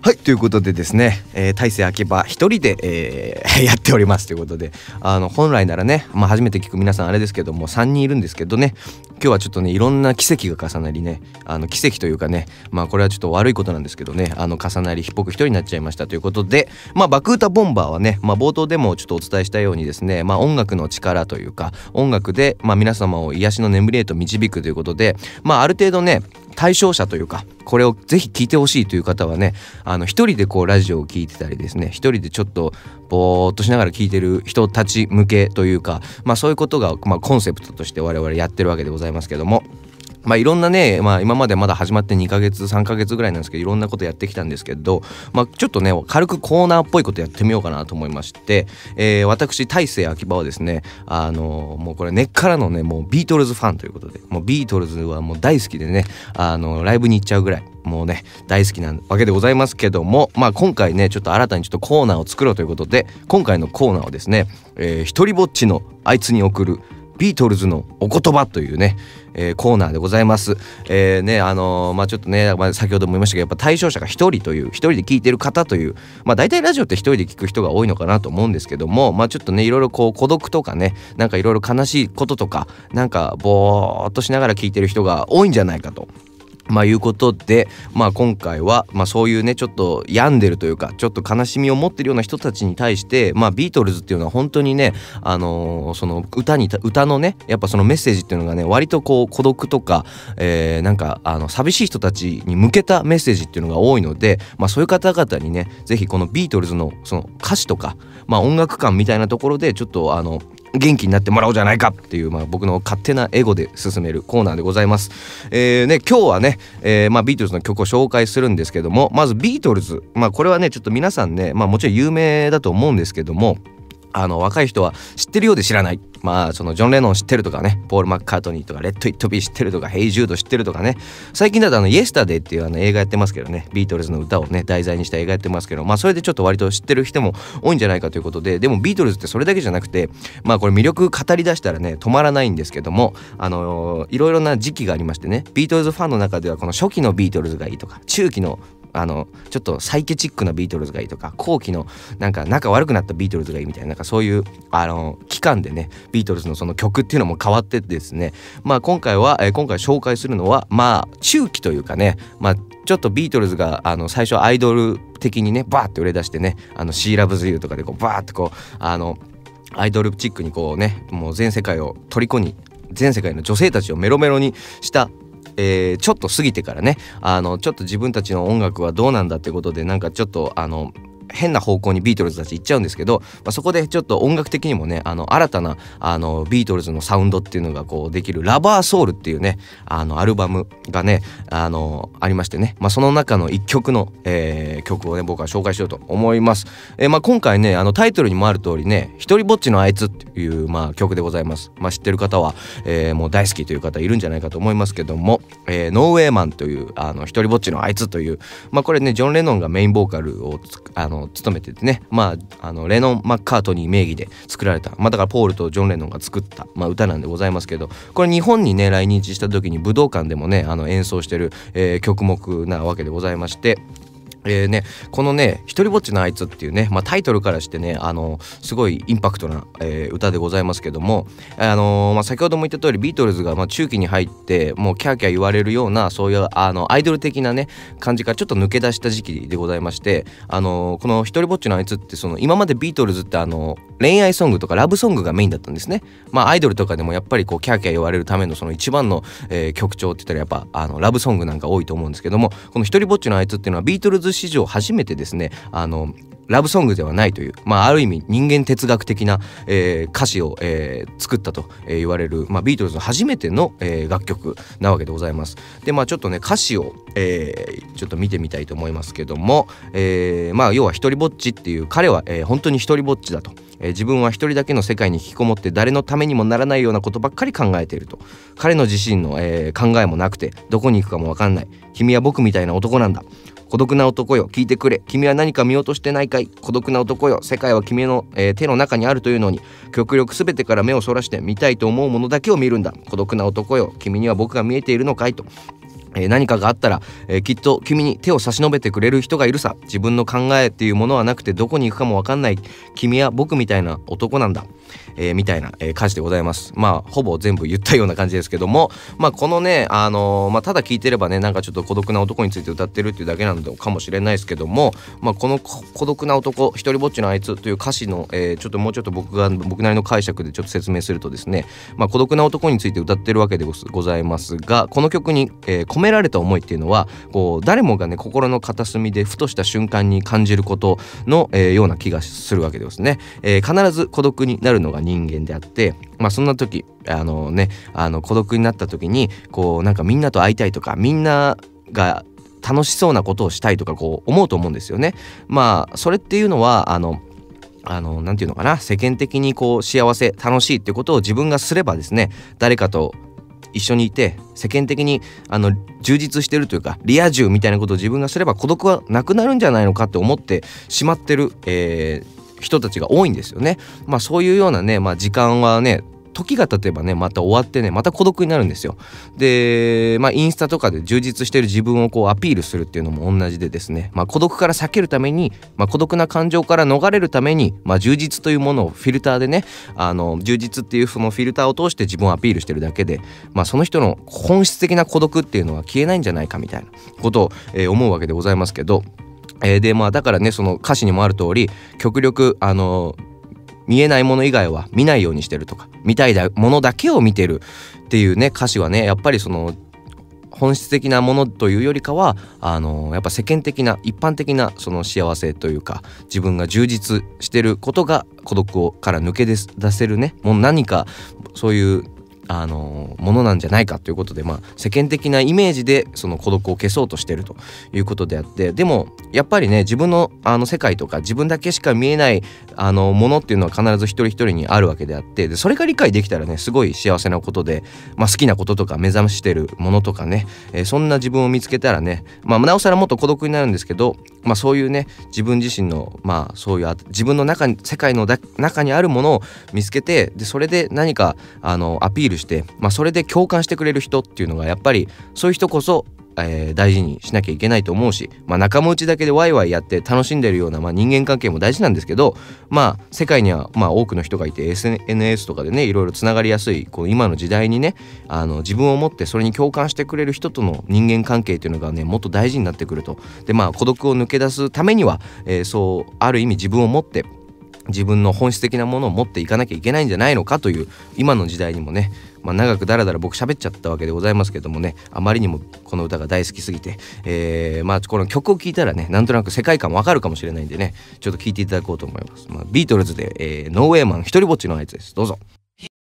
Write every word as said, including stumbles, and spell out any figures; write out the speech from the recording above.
はい、ということでですね、えー、大勢秋葉一人で、えー、やっておりますということで、あの本来ならね、まあ、初めて聞く皆さんあれですけどもさんにんいるんですけどね、今日はちょっとねいろんな奇跡が重なりね、あの奇跡というかね、まあこれはちょっと悪いことなんですけどね、あの重なり僕一人になっちゃいましたということで、まあ爆歌ボンバーはね、まあ、冒頭でもちょっとお伝えしたようにですね、まあ音楽の力というか音楽で、まあ、皆様を癒しの眠りへと導くということで、まあある程度ね対象者というかこれをぜひ聞いてほしいという方はね、あの一人でこうラジオを聞いてたりですね、一人でちょっとぼーっとしながら聞いてる人たち向けというか、まあそういうことが、まあ、コンセプトとして我々やってるわけでございますけども、まあいろんなね、まあ今までまだ始まってにかげつさんかげつぐらいなんですけど、いろんなことやってきたんですけど、まあちょっとね軽くコーナーっぽいことやってみようかなと思いまして、えー、私大勢秋葉はですね、あのー、もうこれ根っからのねもうビートルズファンということで、もうビートルズはもう大好きでね、あのー、ライブに行っちゃうぐらいもうね大好きなわけでございますけども、まあ今回ねちょっと新たにちょっとコーナーを作ろうということで、今回のコーナーはですね、えー、一人ぼっちのあいつに送るビートルズのお言葉というね、えー、コーナーでございます。えー、ねあのー、まあちょっとね、まあ、先ほども言いましたけど、やっぱ対象者が一人という、一人で聞いてる方という、まあ大体ラジオって一人で聞く人が多いのかなと思うんですけども、まあちょっとねいろいろこう孤独とかね、なんかいろいろ悲しいこととか、なんかぼーっとしながら聞いてる人が多いんじゃないかと。まあいうことで、まあ今回はまあそういうねちょっと病んでるというかちょっと悲しみを持ってるような人たちに対して、まあビートルズっていうのは本当にね、あのー、その歌に歌のねやっぱそのメッセージっていうのがね割とこう孤独とか、えー、なんかあの寂しい人たちに向けたメッセージっていうのが多いので、まあそういう方々にねぜひこのビートルズのその歌詞とか、まあ音楽観みたいなところでちょっとあの元気になってもらおうじゃないかっていう、まあ、僕の勝手なエゴで進めるコーナーでございます。えーね、今日はね、えーまあ、ビートルズの曲を紹介するんですけども、まずビートルズ、まあ、これはねちょっと皆さんね、まあ、もちろん有名だと思うんですけども、あの若い人は知ってるようで知らない、まあそのジョン・レノン知ってるとかね、ポール・マッカートニーとかレッド・イット・ビー知ってるとか、ヘイ・ジュード知ってるとかね、最近だとあのイエスタデーっていうあの映画やってますけどね、ビートルズの歌をね題材にした映画やってますけど、まあそれでちょっと割と知ってる人も多いんじゃないかということで、でもビートルズってそれだけじゃなくて、まあこれ魅力語り出したらね止まらないんですけども、あのー、いろいろな時期がありましてね、ビートルズファンの中ではこの初期のビートルズがいいとか、中期のあのちょっとサイケチックなビートルズがいいとか、後期のなんか仲悪くなったビートルズがいいみたいな、なんかそういうあの期間でねビートルズのその曲っていうのも変わってってですね、まあ今回は、えー、今回紹介するのはまあ中期というかね、まあちょっとビートルズがあの最初アイドル的にねバーって売れ出してね、あの She Loves You とかでこうバーってこうあのアイドルチックにこうね、もう全世界を虜に、全世界の女性たちをメロメロにしたえー、ちょっと過ぎてからね、あのちょっと自分たちの音楽はどうなんだってことで、なんかちょっとあの変な方向にビートルズたち行っちゃうんですけど、まあ、そこでちょっと音楽的にもね、あの新たなあのビートルズのサウンドっていうのがこうできるラバーソウルっていうね、あのアルバムがねあのありましてね、まあ、その中の一曲の、えー、曲をね僕は紹介しようと思います。えー、まあ今回ねあのタイトルにもある通りね、一人ぼっちのあいつっていう、まあ、曲でございます。まあ、知ってる方は、えー、もう大好きという方いるんじゃないかと思いますけども、えー、ノーウェイマンというあの一人ぼっちのあいつという、まあこれねジョン・レノンがメインボーカルをあの務めててね、まああのレノン・マッカートニー名義で作られた、まあだからポールとジョン・レノンが作った、まあ、歌なんでございますけど、これ日本にね来日した時に武道館でもねあの演奏してる、えー、曲目なわけでございまして、えーね、このね一人ぼっちのあいつっていうね、まあ、タイトルからしてねあのすごいインパクトな、えー、歌でございますけども、あのーまあ、先ほども言った通りビートルズがまあ中期に入ってもうキャーキャー言われるようなそういうあのアイドル的なね感じからちょっと抜け出した時期でございまして、あのー、この一人ぼっちのあいつってその今までビートルズってあの恋愛ソングとかラブソングがメインだったんですね。まあアイドルとかでもやっぱりこうキャーキャー言われるためのその一番の、えー、曲調って言ったらやっぱあのラブソングなんか多いと思うんですけども、この一人ぼっちのあいつっていうのはビートルズ史上初めてですねあのラブソングではないという、まあ、ある意味人間哲学的な、えー、歌詞を、えー、作ったと、えー、言われる、まあ、ビートルズの初めての、えー、楽曲なわけでございます。でまあちょっとね歌詞を、えー、ちょっと見てみたいと思いますけども、えー、まあ要は一人ぼっちっていう彼は、えー、本当に一人ぼっちだと、えー、自分は一人だけの世界に引きこもって誰のためにもならないようなことばっかり考えていると。彼の自身の、えー、考えもなくてどこに行くかも分かんない。君は僕みたいな男なんだ。孤独な男よ聞いてくれ。君は何か見落としてないかい。孤独な男よ世界は君の、えー、手の中にあるというのに極力すべてから目をそらして見たいと思うものだけを見るんだ。孤独な男よ君には僕が見えているのかいと。 えー、何かがあったら、えー、きっと君に手を差し伸べてくれる人がいるさ。自分の考えっていうものはなくてどこに行くかも分かんない君は僕みたいな男なんだ、えー、みたいな、えー、歌詞でございます。まあほぼ全部言ったような感じですけども、まあこのねあのー、まあただ聞いてればねなんかちょっと孤独な男について歌ってるっていうだけなのかもしれないですけども、まあこの孤独な男一人ぼっちのあいつという歌詞の、えー、ちょっともうちょっと僕が僕なりの解釈でちょっと説明するとですね、まあ孤独な男について歌ってるわけでございますが、この曲に、えー、込められた思いっていうのはこう誰もがね心の片隅でふとした瞬間に感じることの、えー、ような気がするわけですね、えー、必ず孤独になるのが人間であって、まあそんな時あのねあの孤独になった時にこうなんかみんなと会いたいとかみんなが楽しそうなことをしたいとかこう思うと思うんですよね。まあそれっていうのはあのあのなんていうのかな、世間的にこう幸せ楽しいっていうことを自分がすればですね、誰かと一緒にいて世間的にあの充実してるというかリア充みたいなことを自分がすれば孤独はなくなるんじゃないのかって思ってしまってる、えー、人たちが多いんですよね。まあそういうようなね、まあ、時間はね時が経てばねまた終わってねまた孤独になるんですよ。でまあインスタとかで充実してる自分をこうアピールするっていうのも同じでですね、まあ孤独から避けるために、まあ、孤独な感情から逃れるために、まあ、充実というものをフィルターでねあの充実っていうそのフィルターを通して自分をアピールしてるだけで、まあその人の本質的な孤独っていうのは消えないんじゃないかみたいなことを、えー、思うわけでございますけど、えー、でまあだからねその歌詞にもある通り極力あの見えないもの以外は見ないようにしてるとか見たいものだけを見てるっていうね歌詞はねやっぱりその本質的なものというよりかはあのやっぱ世間的な一般的なその幸せというか自分が充実してることが孤独をから抜け出せるねもう何かそういうあのものなんじゃないかということで、まあ、世間的なイメージでその孤独を消そうとしているということであって、でもやっぱりね自分のあの世界とか自分だけしか見えないあのものっていうのは必ず一人一人にあるわけであって、でそれが理解できたらねすごい幸せなことで、まあ、好きなこととか目指してるものとかね、えー、そんな自分を見つけたらね、まあ、なおさらもっと孤独になるんですけど、まあ、そういうね自分自身のまあそういう自分の中に世界の中にあるものを見つけて、でそれで何かあのアピールして、まあ、それで共感してくれる人っていうのがやっぱりそういう人こそ、えー、大事にしなきゃいけないと思うし、まあ、仲間内だけでワイワイやって楽しんでるような、まあ、人間関係も大事なんですけど、まあ世界にはまあ多くの人がいて エスエヌエス とかでねいろいろつながりやすいこう今の時代にねあの自分を持ってそれに共感してくれる人との人間関係っていうのがねもっと大事になってくると。でまあ孤独を抜け出すためには、えー、そうある意味自分を持って自分の本質的なものを持っていかなきゃいけないんじゃないのかという今の時代にもね、まあ、長くだらだら僕喋っちゃったわけでございますけどもね、あまりにもこの歌が大好きすぎて、えー、まあこの曲を聴いたらねなんとなく世界観わかるかもしれないんでねちょっと聴いていただこうと思います。まあ、ビートルズで、えー、ノーウェイマン一人ぼっちのあいつです。どうぞ。